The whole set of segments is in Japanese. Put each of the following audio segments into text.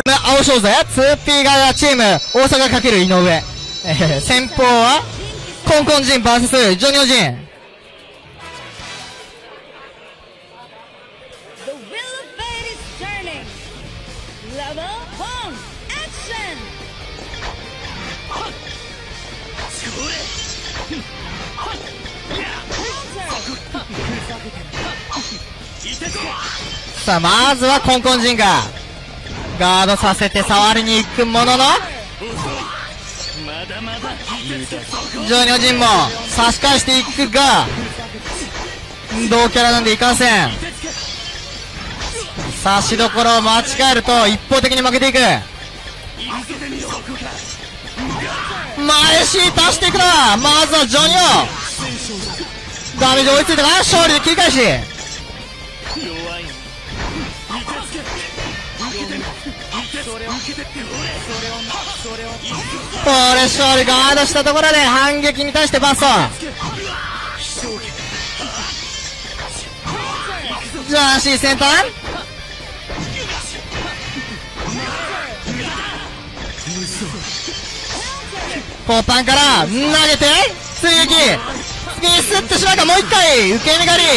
青翔勢 2P 側チーム大阪×井上、先鋒はコンコンジン VS ジョニオジン。さあまずはコンコンジンがガードさせて触りに行くものの、ジョニオジンも差し返していくが同キャラなんでいかんせん。差しどころを間違えると一方的に負けていく。前 C 出していくな。まずはジョニオダメージ追いついたか。勝利で切り返し、これ勝利ガードしたところで反撃に対してバスト。ジャーシー先端ポッパンから投げて追撃ミスってしまうか。もう一回受け身狩り、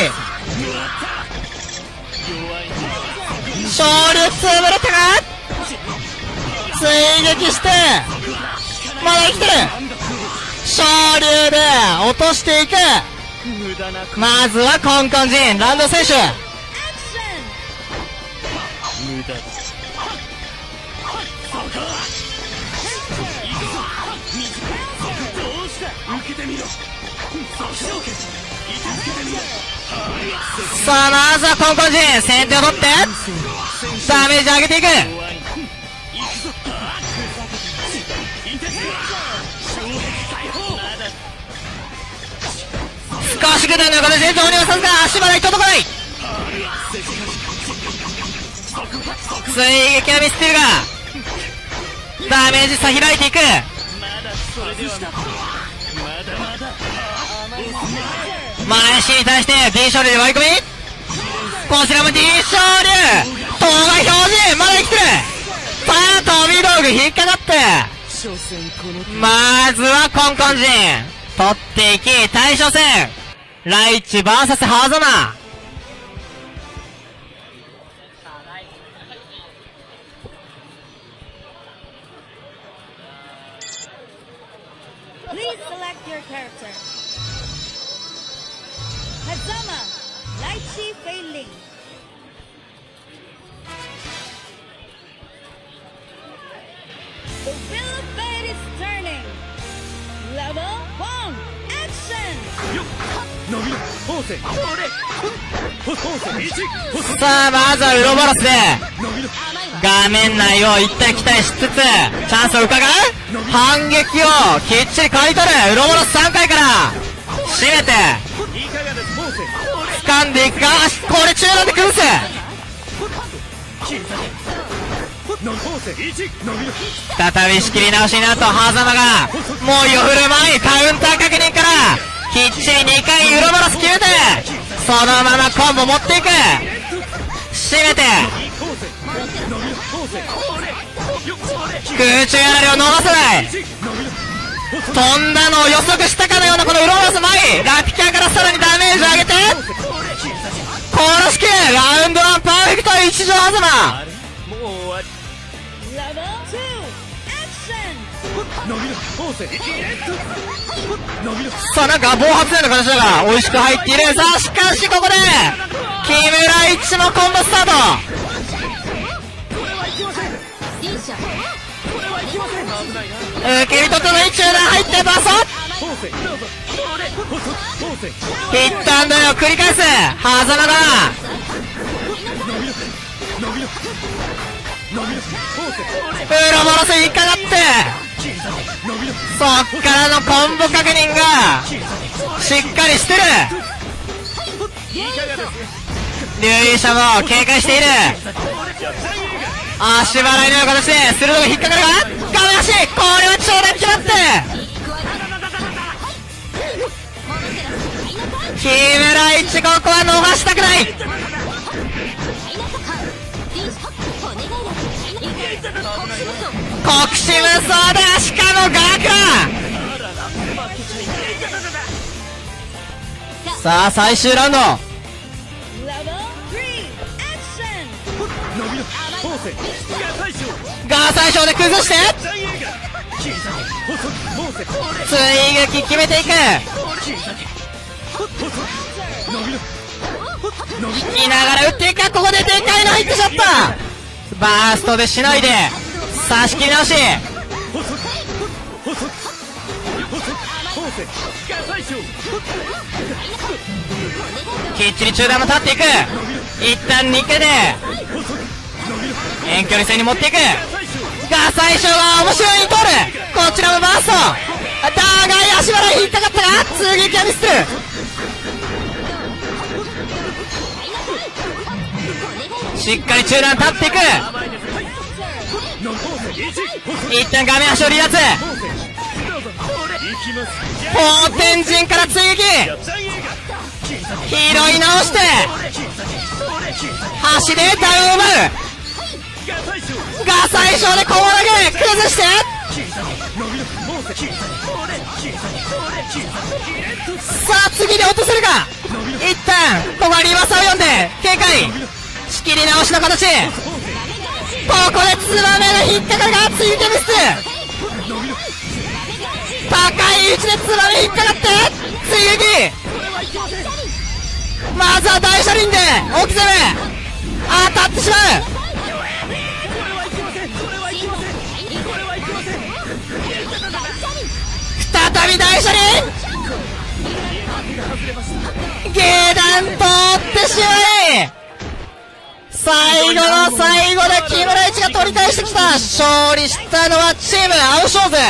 勝利潰れたか。追撃してまだ生きてる。昇竜で落としていく。まずはコンコンジンランド選手、さあまずはコンコンジン先手を取ってダメージ上げていく。少しグダの形でジョニオさんが足場で届かない。追撃はミスっているがダメージ差開いていく。前足に対して D 昇竜で割り込み、こちらも D 昇竜当該表示まだ生きてる。さあ飛び道具引っかかって、まずはコンコンジン取っていき対処戦ライチ VS ハザマ。さあまずはウロボロスで画面内を行ったり来たりしつつチャンスを伺う。反撃をきっちり刈り取る。ウロボロス3回から締めて掴んでいくが、これ中段で崩す。再び仕切り直しになるとハザマがもう夜振る前にカウンター確認からきっちり2回ウロボロス決めてそのままコンボ持っていく。締めて空中やられを逃さない。飛んだのを予測したかのようなこのウロボロス前ラピキャーからさらにダメージを上げて殺しきる。ラウンド1パーフェクト一条ハザマ。さあなんか暴発のような形だが美味しく入っている。さあしかしここで木村一もコンボスタート。受け身取ったのに中段入ってバソヒットアンドを繰り返すハザマがウロボロス引っかかってそっからのコンボ確認がしっかりしてる。留意者も警戒している。足払いのような形で鋭く引っかかるが画面足これは長打決まって木村一ここは逃したくない。 国士無双だ。しかもガクラ。さあ最終ラウンド。ガー最小で崩して追撃決めていく。引きながら打っていく。ここででかいの入ってしまった。バーストでしのいで差し切り直し。きっちり中段も立っていく。一旦2回で遠距離戦に持っていく。が最初は面白いに通る。こちらもバースト。長い足払い引っかかったが通撃はミスる。しっかり中段立っていく。一旦画面足を離脱。方天神から追撃拾い直して端でダウンを奪う。が最小で小物投げ崩してさあ次で落とせるか。一旦ここはリバーサーを読んで警戒仕切り直しの形。ここでツバメの引っかかりが追撃ミス。高い位置でツバメ引っかかって追撃。まずは大車輪で置き攻め当たってしまう。再び大車輪下段通ってしまい最後の最後で木村一が取り返してきた。勝利したのはチーム青勝負。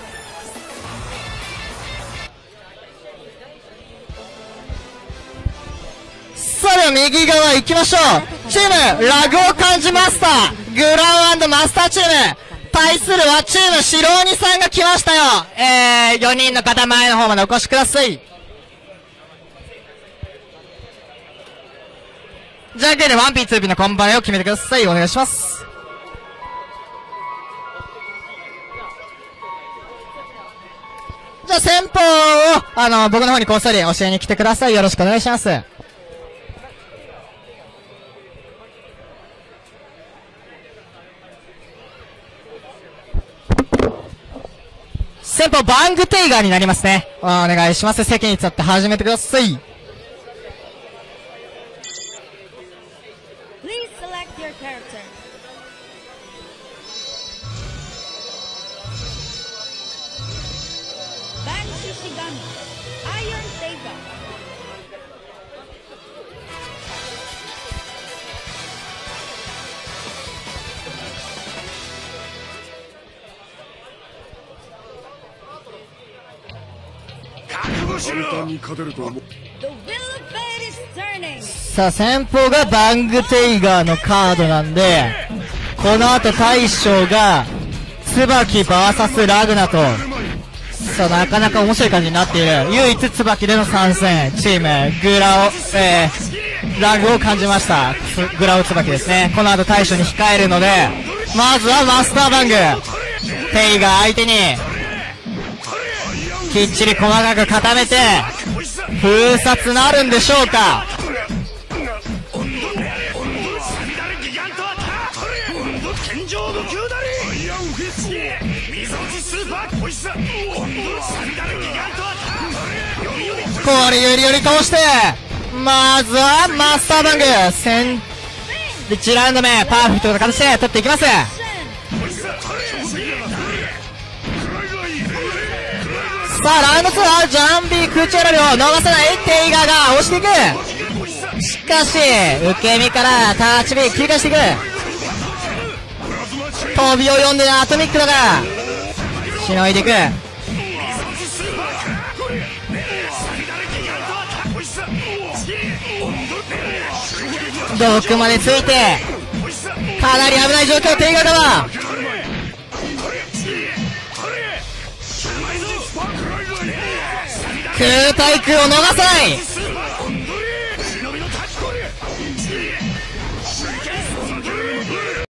さあでは右側行きましょう。チームラグを感じマスターグラウンマスターチーム対するはチーム白鬼さんが来ましたよ。4人の方前の方までお越しください。じゃんけんで 1P2P のコンバイを決めてください。お願いします。じゃあ先方を僕の方にこっそり教えに来てください。よろしくお願いします。先方バングテイガーになりますね。お願いします。席に立って始めてください。さあ先方がバングテイガーのカードなんで、この後大将が椿 VS ラグナと、さあなかなか面白い感じになっている。唯一椿での参戦チームラグを感じました。グラオ椿ですね。この後大将に控えるので、まずはマスターバングテイガー相手にきっちり細かく固めて封殺なるんでしょうか。これよりより通してまずはマスターバング1ラウンド目パーフェクトな形で取っていきます。さあラウンド2はジャンビー空中選びを逃さないテイガーが押していく。しかし受け身からタッチビー切り返していく。飛びを読んでアトミックだがしのいでいく。ドックまでついてかなり危ない状況。テイガーだわ空対空を逃さない。